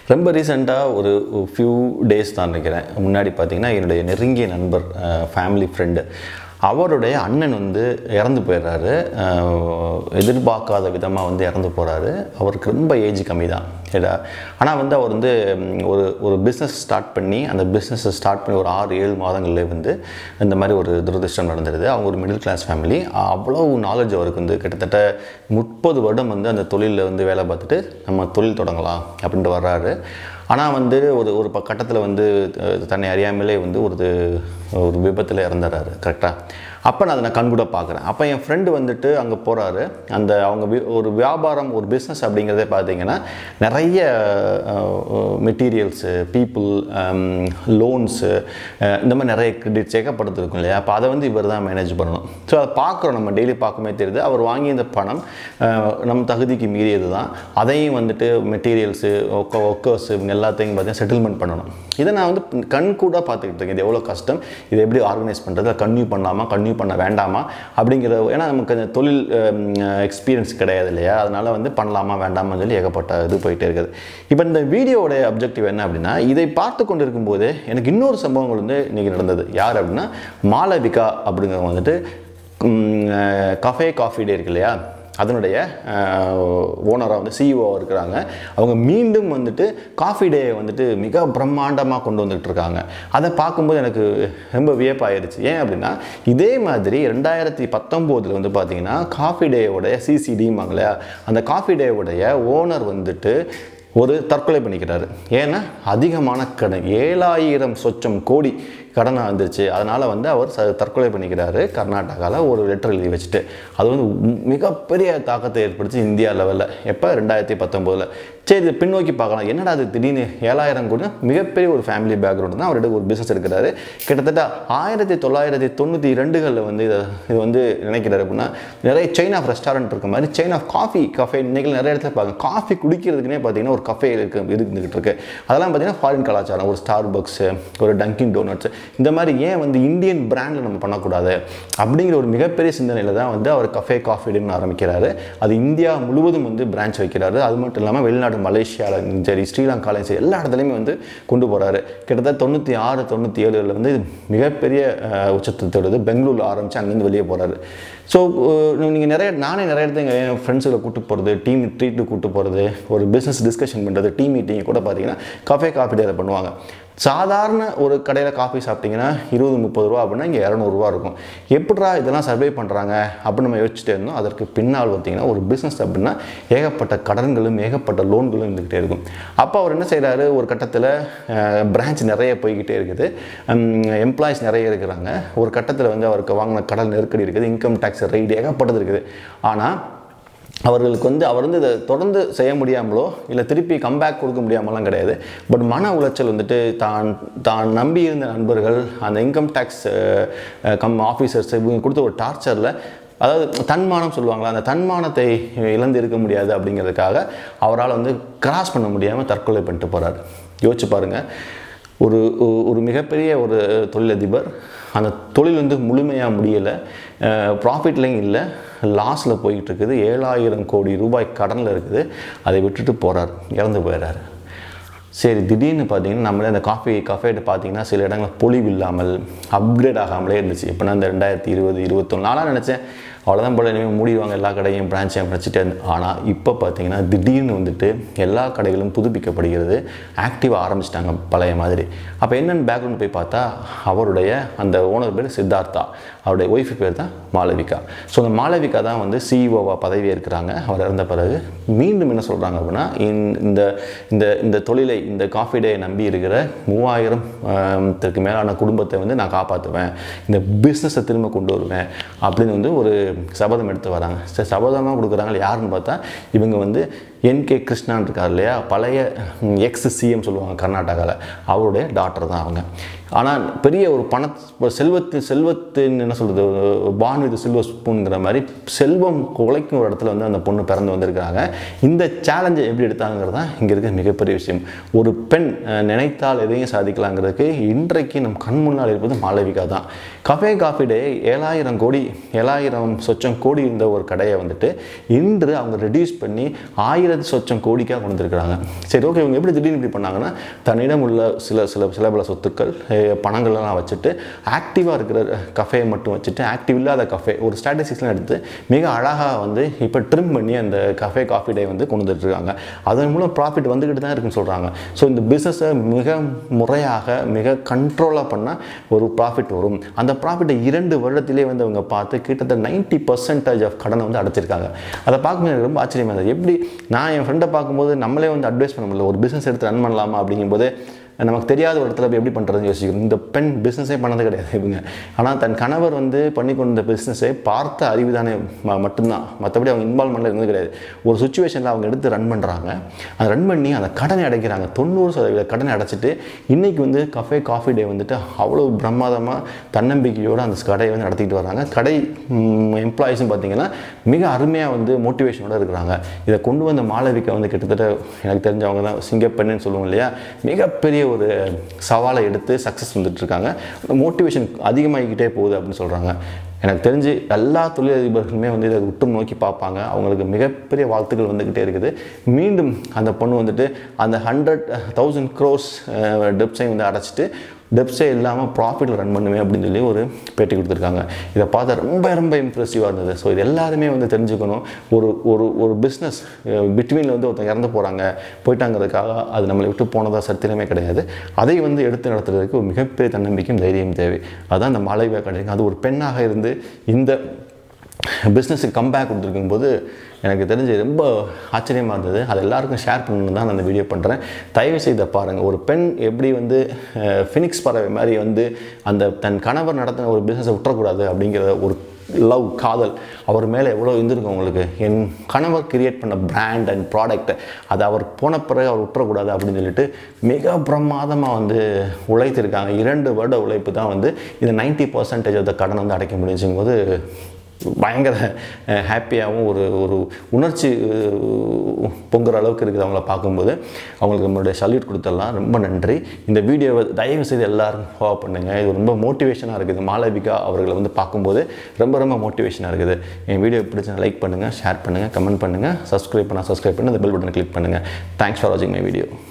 ரொம்ப ரீசெண்டாக ஒரு ஃபியூ டேஸ் தான் நினைக்கிறேன் முன்னாடி பார்த்தீங்கன்னா என்னுடைய நெருங்கிய நண்பர் ஃபேமிலி ஃப்ரெண்டு அவருடைய அண்ணன் வந்து இறந்து போயிடுறாரு. எதிர்பார்க்காத விதமாக வந்து இறந்து போகிறாரு. அவருக்கு ரொம்ப ஏஜ் கம்மி தான். ஆனால் வந்து அவர் வந்து ஒரு பிஸ்னஸ் ஸ்டார்ட் பண்ணி அந்த பிஸ்னஸை ஸ்டார்ட் பண்ணி ஒரு 6-7 மாதங்கள்லேயே வந்து இந்த மாதிரி ஒரு துரதிர்ஷ்டம் நடந்துடுது. அவங்க ஒரு மிடில் கிளாஸ் ஃபேமிலி. அவ்வளோ நாலேஜ் அவருக்கு வந்து கிட்டத்தட்ட 30 வருடம் வந்து அந்த தொழிலில் வந்து வேலை பார்த்துட்டு நம்ம தொழில் தொடங்கலாம் அப்படின்ட்டு வர்றாரு. ஆனால் வந்து ஒரு கட்டத்தில் வந்து தன்னை அறியாமலே வந்து ஒரு விபத்தில் இறந்துடுறாரு. கரெக்டாக அப்போ நான் அதை கண்கூட பார்க்குறேன். அப்போ என் ஃப்ரெண்டு வந்துட்டு அங்கே போகிறாரு. அவங்க ஒரு வியாபாரம் ஒரு பிஸ்னஸ் அப்படிங்கிறதே பார்த்தீங்கன்னா நிறைய மெட்டீரியல்ஸு பீப்புள் லோன்ஸு இந்த மாதிரி நிறைய கிரெடிட் சேகப்படுத்து இருக்கும் இல்லையா. அப்போ அதை வந்து இவர் தான் மேனேஜ் பண்ணணும். ஸோ அதை பார்க்குறோம், நம்ம டெய்லி பார்க்குமே தெரியுது. அவர் வாங்கிய இந்த பணம் நம்ம தகுதிக்கு மீறியது தான். அதையும் வந்துட்டு மெட்டீரியல்ஸு ஒர்க்கர்ஸு இவங்க எல்லாத்தையும் பார்த்தீங்கன்னா செட்டில்மெண்ட் பண்ணணும். இதை நான் வந்து கண்கூட பார்த்துக்கிட்டு இருக்கேன். இது எவ்வளோ கஷ்டம், இதை எப்படி ஆர்கனைஸ் பண்ணுறது, கன்டினியூ பண்ண வேண்டாமா அப்படிங்கிற. ஏன்னா நமக்கு அந்த தொழில் எக்ஸ்பீரியன்ஸ் கிடையாது இல்லையா. அதனால் வந்து பண்ணலாமா வேண்டாமான்னு சொல்லி ஏகப்பட்ட இது போயிட்டே இருக்குது. இப்போ இந்த வீடியோவோட அப்ஜெக்டிவ் என்ன அப்படின்னா, இதை பார்த்து கொண்டு இருக்கும்போது எனக்கு இன்னொரு சம்பவங்கள் வந்து இன்றைக்கி நடந்தது. யார் அப்படின்னா மாலவிகா அப்படிங்கிறவங்க வந்துட்டு காஃபி டே இருக்கு இல்லையா, அதனுடைய ஓனராக வந்து சிஇஓவாக இருக்கிறாங்க. அவங்க மீண்டும் வந்துட்டு காஃபி டேயை வந்துட்டு மிக பிரம்மாண்டமாக கொண்டு வந்துட்டு இருக்காங்க. அதை பார்க்கும்போது எனக்கு ரொம்ப வியப்பாயிருச்சு. ஏன் அப்படின்னா இதே மாதிரி 2019 வந்து பார்த்தீங்கன்னா காஃபி டேயோடைய சிசிடிம்பாங்க இல்லையா, அந்த காஃபி டேயோடைய ஓனர் வந்துட்டு ஒரு தற்கொலை பண்ணிக்கிறாரு. ஏன்னா அதிகமான கடன் 7,000 கோடி கடனாக வந்துருச்சு. அதனால் வந்து அவர் தற்கொலை பண்ணிக்கிறாரு கர்நாடகாவில் ஒரு லெட்டர் எழுதி வச்சுட்டு. அது வந்து மிகப்பெரிய தாக்கத்தை ஏற்படுத்தி இந்தியா லெவலில். எப்போ 2019. சரி, இது பின்னோக்கி பார்க்கலாம். என்னடா அது திடீர்னு 7,000 கோடி, மிகப்பெரிய ஒரு ஃபேமிலி பேக்ரவுண்ட் தான். அவர்கிட்ட ஒரு பிஸ்னஸ் எடுக்கிறாரு. கிட்டத்தட்ட 1992 வந்து இது வந்து நினைக்கிறாரு அப்படின்னா நிறைய செயின் ஆஃப் ரெஸ்டாரண்ட் இருக்க மாதிரி செயின் ஆஃப் கஃபே இன்றைக்கி நிறைய இடத்துல பார்க்க காஃபி குடிக்கிறதுக்குனே பார்த்தீங்கன்னா ஒரு கஃபே இருந்துகிட்டு இருக்கு. அதெல்லாம் பார்த்தீங்கன்னா ஃபாரின் கலாச்சாரம். ஒரு ஸ்டார்பக்ஸு, ஒரு டங்கின் டோனட்ஸ், இந்த மாதிரி ஏன் வந்து இந்தியன் பிராண்டில் நம்ம பண்ணக்கூடாது அப்படிங்கிற ஒரு மிகப்பெரிய சிந்தனையில் தான் வந்து அவர் காஃபி டேன்னு ஆரம்பிக்கிறாரு. அது இந்தியா முழுவதும் வந்து பிரான்ச் வைக்கிறாரு. அது மட்டும் இல்லாமல் வெளிநாடு மலேசியாவில் சரி, ஸ்ரீலங்காலையும் சரி, எல்லா இடத்துலையுமே வந்து கொண்டு போகிறாரு. கிட்டத்தட்ட 96-97 வந்து மிகப்பெரிய உச்சத்தை தொடுது. பெங்களூரில் ஆரம்பித்து அங்கேருந்து வெளியே போகிறாரு. ஸோ நீங்கள் நானே நிறைய இடத்துல என் ஃப்ரெண்ட்ஸுகளை கூப்பிட்டு போகிறது, டீம் ட்ரீட்டு கூப்பிட்டு போகிறது, ஒரு பிஸ்னஸ் டிஸ்கஷன் பண்ணுறது, டீம் மீட்டிங்கை கூட பார்த்தீங்கன்னா காஃபி டேயில் பண்ணுவாங்க. சாதாரண ஒரு கடையில் காஃபி சாப்பிட்டிங்கன்னா 20-30 ரூபா அப்படின்னா இங்கே 200 ரூபா இருக்கும். எப்படிரா இதெல்லாம் சர்வே பண்ணுறாங்க அப்படின்னு நம்ம யோசிச்சுட்டே இருந்தோம். அதற்கு பின்னால் பார்த்தீங்கன்னா ஒரு பிஸ்னஸ் அப்படின்னா ஏகப்பட்ட கடன்களும் ஏகப்பட்ட லோன்களும் இருந்துக்கிட்டே இருக்கும். அப்போ அவர் என்ன செய்கிறாரு, ஒரு கட்டத்தில் பிரான்ச் நிறைய போய்கிட்டே இருக்குது, எம்ப்ளாயிஸ் நிறைய இருக்கிறாங்க. ஒரு கட்டத்தில் வந்து அவருக்கு வாங்கின கடன் நெருக்கடி இருக்குது, இன்கம் டேக்ஸ் ரைடு ஏகப்பட்டது இருக்குது. ஆனால் அவர்களுக்கு வந்து அவர் வந்து இதை தொடர்ந்து செய்ய முடியாமலோ இல்லை திருப்பி கம்பேக் கொடுக்க முடியாமலாம் கிடையாது. பட் மன உளைச்சல் வந்துட்டு தான் நம்பி இருந்த நண்பர்கள், அந்த இன்கம் டேக்ஸ் ஆஃபீஸர்ஸ் இவங்க கொடுத்த ஒரு டார்ச்சரில், அதாவது தன்மானம் சொல்லுவாங்களா, அந்த தன்மானத்தை இழந்து இருக்க முடியாது அப்படிங்கிறதுக்காக அவரால் வந்து கிராஸ் பண்ண முடியாமல் தற்கொலை பண்ணிட்டு போகிறார். யோசிச்சு பாருங்கள். ஒரு மிகப்பெரிய ஒரு தொழிலதிபர், அந்த தொழில் வந்து முழுமையாக முடியலை, ப்ராஃபிட்லையும் இல்லை, லாஸில் போய்கிட்டு இருக்குது, 7,000 கோடி ரூபாய் கடனில் இருக்குது. அதை விட்டுட்டு போகிறார், இறந்து போயிடுறாரு. சரி, திடீர்னு பார்த்தீங்கன்னா நம்மளே அந்த காஃபேட்டு பார்த்தீங்கன்னா சில இடங்களில் பொலிவு இல்லாமல் அப்கிரேட் ஆகாமலே இருந்துச்சு. இப்போனா இந்த 2020, 2021 நாளாக நினச்சேன் அவ்வளோதான் போல் இனிமேல் மூடிடுவாங்க எல்லா கடையும், பிரான்ச்சையும் நினச்சிட்டே இருந்தேன். ஆனால் இப்போ பார்த்தீங்கன்னா திடீர்னு வந்துட்டு எல்லா கடைகளும் புதுப்பிக்கப்படுகிறது, ஆக்டிவாக ஆரம்பிச்சிட்டாங்க பழைய மாதிரி. அப்போ என்னென்னு பேக்ரவுண்ட் போய் பார்த்தா அவருடைய அந்த ஓனர் பேர் சித்தார்த்தா, அவருடைய ஒய்ஃபு பேர் தான் மாலவிகா. ஸோ அந்த மாலவிகா தான் வந்து சிஇஓவாக பதவி ஏற்கிறாங்க. அவர் இறந்த பிறகு மீண்டும் என்ன சொல்கிறாங்க அப்படின்னா, இந்த தொழிலை, இந்த காஃபி டேயை நம்பி இருக்கிற 3000க்கு மேலான குடும்பத்தை வந்து நான் காப்பாற்றுவேன், இந்த பிஸ்னஸை திரும்ப கொண்டு வருவேன் அப்படின்னு வந்து ஒரு சபதம் எடுத்து வராங்க. சரி, சபதமாக கொடுக்குறாங்க. யாருன்னு பார்த்தா இவங்க வந்து NK கிருஷ்ணான் இருக்கார் இல்லையா, பழைய எக்ஸ்-சிஎம் சொல்லுவாங்க கர்நாடகாவில், அவருடைய டாக்டர் தான் அவங்க. ஆனால் பெரிய ஒரு செல்வத்தின் என்ன சொல்கிறது, பான் வித் சில்வர் ஸ்பூனுங்கிற மாதிரி செல்வம் குலைக்கும் ஒரு இடத்துல வந்து அந்த பொண்ணு பிறந்து வந்திருக்காங்க. இந்த சேலஞ்சை எப்படி எடுத்தாங்கிறது தான் இங்கே இருக்க மிகப்பெரிய விஷயம். ஒரு பெண் நினைத்தால் எதையும் சாதிக்கலாங்கிறதுக்கு இன்றைக்கு நம் கண் முன்னால் இருப்பது மாலவிகா தான். காஃபி டே 7,000 கோடி இருந்த ஒரு கடையை வந்துட்டு இன்று அவங்க ரெடியூஸ் பண்ணி 1000 1,00,000 கோடிக்காக கொண்டு வந்திருக்கிறாங்க. சரி, ஓகே, இவங்க எப்படி திடீர்னு இப்படி பண்ணாங்கன்னா, தன்னிடம் உள்ள சில பல சொத்துக்கள் பணங்கள்லாம் வச்சுட்டு ஆக்டிவாக இருக்கிற கஃபே மட்டும் வச்சுட்டு ஆக்டிவ் இல்லாத கஃபே ஒரு ஸ்ட்ராட்டஜிஸ்லாம் எடுத்து மிக அழகாக வந்து இப்போ ட்ரிம் பண்ணி அந்த கஃபே காஃபி டே வந்து கொண்டு வந்துட்டுருக்காங்க. அதன் மூலம் ப்ராஃபிட் வந்துக்கிட்டு தான் இருக்குன்னு சொல்கிறாங்க. ஸோ இந்த பிஸ்னஸை மிக முறையாக மிக கண்ட்ரோலாக பண்ணால் ஒரு ப்ராஃபிட் வரும். அந்த ப்ராஃபிட்டை 2 வருடத்திலே வந்து அவங்க பார்த்து கிட்டத்தட்ட 90% ஆஃப் கடனை வந்து அடைச்சிருக்காங்க. அதை பார்க்கும்போது எனக்கு ரொம்ப ஆச்சரியமாக இருந்தது. எப்படி நான் என் ஃப்ரெண்டை பார்க்கும்போது நம்மளே வந்து அட்வைஸ் பண்ண முடியல, ஒரு பிஸ்னஸ் எடுத்து ரன் பண்ணலாமா அப்படிங்கும்போது நமக்கு தெரியாத ஒரு இடத்துல போய் எப்படி பண்ணுறதுன்னு யோசிக்கணும். இந்த பெண் பிஸ்னஸே பண்ணது கிடையாது இவங்க. ஆனால் தன் கணவர் வந்து பண்ணி கொண்ட பிஸ்னஸை பார்த்த அறிவு தானே மட்டும்தான், மற்றபடி அவங்க இன்வால்மெண்ட்டில் இருந்தது கிடையாது. ஒரு சுச்சுவேஷனில் அவங்க எடுத்து ரன் பண்ணுறாங்க. அதை ரன் பண்ணி அந்த கடனை அடைக்கிறாங்க. 90% கடனை அடைச்சிட்டு இன்றைக்கி வந்து கஃபே காஃபி டே வந்துட்டு அவ்வளோ பிரமாதமாக தன்னம்பிக்கையோடு அந்த கடையை வந்து நடத்திக்கிட்டு வராங்க. கடை எம்ப்ளாயிஸும் பார்த்திங்கன்னா மிக அருமையாக வந்து மோட்டிவேஷனோடு இருக்கிறாங்க. இதை கொண்டு வந்த மாளவிகா வந்து கிட்டத்தட்ட எனக்கு தெரிஞ்சவங்க தான் சிங்கப்பெண்ணுன்னு சொல்லுவோம் இல்லையா, மிகப்பெரிய ஒரு சவாலை எடுத்து சக்ஸஸ் வந்துட்டுருக்காங்க. மோட்டிவேஷன் அதிகமாகிக்கிட்டே போகுது அப்படின்னு சொல்கிறாங்க. எனக்கு தெரிஞ்சு எல்லா தொழிலதிபர்களுமே வந்து இதை உற்று நோக்கி பார்ப்பாங்க. அவங்களுக்கு மிகப்பெரிய வாழ்த்துக்கள் வந்துக்கிட்டே இருக்குது. மீண்டும் அந்த பொண்ணு வந்துட்டு அந்த 100,000 crores டெப்ஸையும் வந்து அடைச்சிட்டு டெப்ஸே இல்லாமல் ப்ராஃபிட்டில் ரன் பண்ணுவேன் அப்படின்னு சொல்லி ஒரு பேட்டி கொடுத்துருக்காங்க. இதை பார்த்தா ரொம்ப ரொம்ப இம்ப்ரெசிவாக இருந்தது. ஸோ இது எல்லாருமே வந்து தெரிஞ்சுக்கணும். ஒரு பிஸ்னஸ் பிட்வீனில் வந்து ஒருத்தங்க இறந்து போயிட்டாங்கிறதுக்காக அது நம்மளை விட்டு போனதாக சரித்திரமே கிடையாது. அதை வந்து எடுத்து நடத்துறதுக்கு ஒரு மிகப்பெரிய தன்னம்பிக்கையும் தைரியம் தேவை. அதுதான் இந்த மாளவிகா கிடைக்கும். அது ஒரு பெண்ணாக இருந்து இந்த பிஸ்னஸுக்கு கம்பேக் கொடுத்துருக்கும்போது எனக்கு தெரிஞ்சு ரொம்ப ஆச்சரியமாக இருந்தது. அது எல்லாருக்கும் ஷேர் பண்ணணுன்னு தான் நான் அந்த வீடியோ பண்ணுறேன். தயவு செய்து பாருங்கள். ஒரு பெண் எப்படி வந்து ஃபினிக்ஸ் பறவை மாதிரி வந்து அந்த தன் கணவர் நடத்தின ஒரு பிஸ்னஸை விட்டுறக்கூடாது அப்படிங்கிற ஒரு லவ், காதல் அவர் மேலே எவ்வளோ இருந்திருக்கும் உங்களுக்கு. என் கணவர் கிரியேட் பண்ண பிராண்ட் அண்ட் ப்ராடக்ட் அதை அவர் போன பிறகு அவர் விட்டுறக்கூடாது அப்படின்னு சொல்லிட்டு மிக பிரமாதமாக வந்து உழைத்திருக்காங்க. 2 வருட உழைப்பு தான் வந்து இந்த 90% ஆஃப் த கடனை வந்து அடைக்க முடியுங்கும்போது பயங்கர ஹாப்பியாகவும் ஒரு உணர்ச்சி பொங்குற அளவுக்கு இருக்குது. அவங்கள பார்க்கும்போது அவங்களுக்கு நம்மளுடைய சல்யூட் கொடுத்துடலாம். ரொம்ப நன்றி. இந்த வீடியோவை தயவு செய்து எல்லோரும் ஃபாலோ பண்ணுங்கள். இது ரொம்ப மோட்டிவேஷனாக இருக்குது. மாளவிகா அவர்களை வந்து பார்க்கும்போது ரொம்ப ரொம்ப மோட்டிவேஷனாக இருக்குது. என் வீடியோ பிடிச்சா லைக் பண்ணுங்கள், ஷேர் பண்ணுங்கள், கமெண்ட் பண்ணுங்கள், சப்ஸ்கிரைப் பண்ணி அந்த பெல் பட்டனை கிளிக் பண்ணுங்கள். தேங்க்ஸ் ஃபார் வாட்சிங் மை வீடியோ.